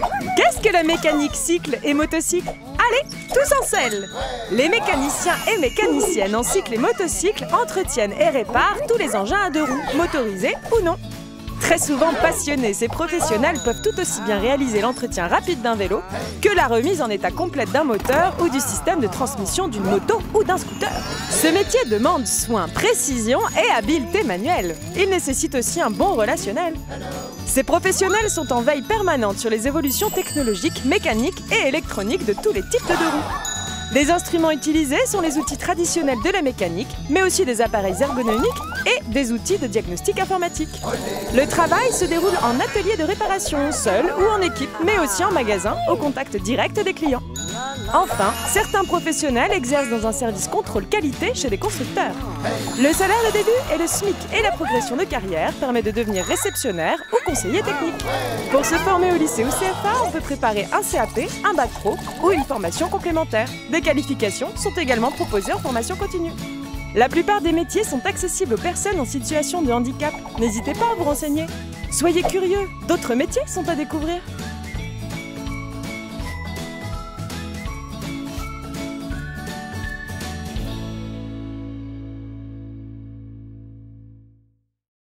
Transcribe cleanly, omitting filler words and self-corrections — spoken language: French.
Qu'est-ce que la mécanique cycle et motocycle? Allez, tous en selle! Les mécaniciens et mécaniciennes en cycle et motocycle entretiennent et réparent tous les engins à deux roues, motorisés ou non. Très souvent passionnés, ces professionnels peuvent tout aussi bien réaliser l'entretien rapide d'un vélo que la remise en état complète d'un moteur ou du système de transmission d'une moto ou d'un scooter. Ce métier demande soin, précision et habileté manuelle. Il nécessite aussi un bon relationnel. Ces professionnels sont en veille permanente sur les évolutions technologiques, mécaniques et électroniques de tous les types de roues. Les instruments utilisés sont les outils traditionnels de la mécanique, mais aussi des appareils ergonomiques et des outils de diagnostic informatique. Le travail se déroule en atelier de réparation, seul ou en équipe, mais aussi en magasin, au contact direct des clients. Enfin, certains professionnels exercent dans un service contrôle qualité chez des constructeurs. Le salaire de début est le SMIC et la progression de carrière permet de devenir réceptionnaire ou conseiller technique. Pour se former au lycée ou CFA, on peut préparer un CAP, un bac pro ou une formation complémentaire. Des qualifications sont également proposées en formation continue. La plupart des métiers sont accessibles aux personnes en situation de handicap. N'hésitez pas à vous renseigner. Soyez curieux, d'autres métiers sont à découvrir.